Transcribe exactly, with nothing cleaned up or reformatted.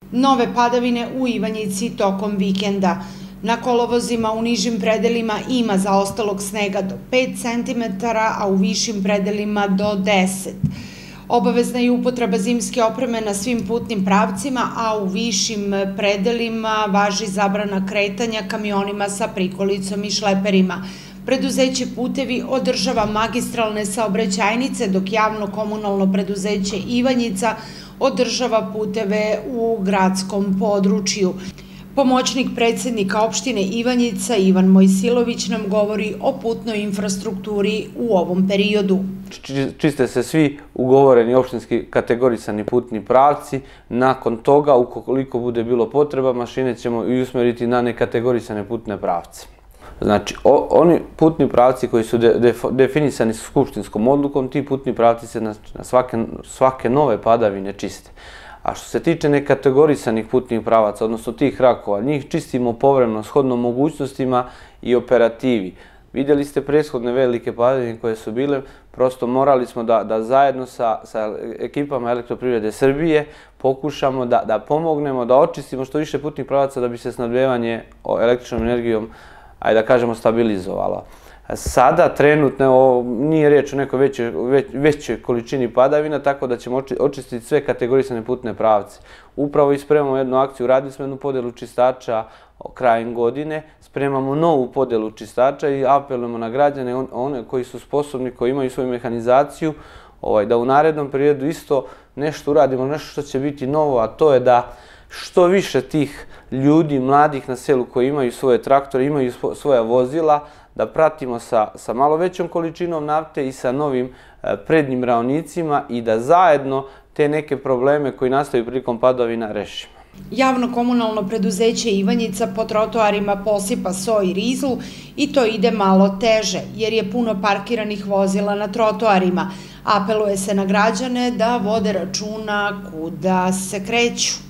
Nove padavine u Ivanjici tokom vikenda. Na kolovozima u nižim predelima ima zaostalog snega do pet centimetara, a u višim predelima do deset. Obavezna je upotreba zimske opreme na svim putnim pravcima, a u višim predelima važi zabrana kretanja kamionima sa prikolicom i šleperima. Preduzeće Putevi održava magistralne saobraćajnice, dok javno-komunalno preduzeće Ivanjica održava puteve u gradskom području. Pomoćnik predsednika opštine Ivanjica Ivan Mojsilović nam govori o putnoj infrastrukturi u ovom periodu. Čiste se svi ugovoreni opštinski kategorisani putni pravci. Nakon toga, ukoliko bude bilo potreba, mašine ćemo i usmeriti na nekategorisane putne pravce. Znači, oni putni pravci koji su definisani skupštinskom odlukom, ti putni pravci se na svake nove padavine čiste. A što se tiče nekategorisanih putnih pravaca, odnosno tih rakova, njih čistimo povremeno, shodno mogućnostima i operativi. Vidjeli ste prethodne velike padavine koje su bile, prosto morali smo da zajedno sa ekipama Elektroprivrede Srbije pokušamo da pomognemo, da očistimo što više putnih pravaca da bi se snabdevanje električnom energijom, ajde da kažemo, stabilizovalo. Sada, trenutno, nije riječ o nekoj većoj količini padavina, tako da ćemo očistiti sve kategorisane putne pravce. Upravo i spremamo jednu akciju, radili smo jednu podelu čistača krajem godine, spremamo novu podelu čistača i apelujemo na građane, one koji su sposobni, koji imaju svoju mehanizaciju, da u narednom periodu isto nešto uradimo, nešto što će biti novo, a to je da što više tih ljudi, mladih na selu koji imaju svoje traktore, imaju svoja vozila, da pratimo sa malo većom količinom nafte i sa novim prednjim raonicima i da zajedno te neke probleme koji nastaju prilikom padavina rešimo. Javno-komunalno preduzeće Ivanjica po trotoarima posipa so i rizlu i to ide malo teže, jer je puno parkiranih vozila na trotoarima. Apeluje se na građane da vode računa kuda se kreću.